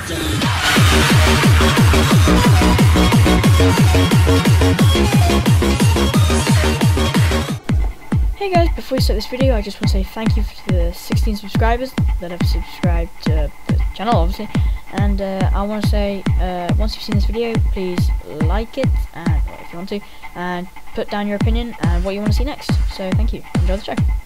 Hey guys, before we start this video, I just want to say thank you to the 16 subscribers that have subscribed to the channel, obviously. And I want to say, once you've seen this video, please like it, and if you want to, and put down your opinion and what you want to see next. So thank you. Enjoy the show.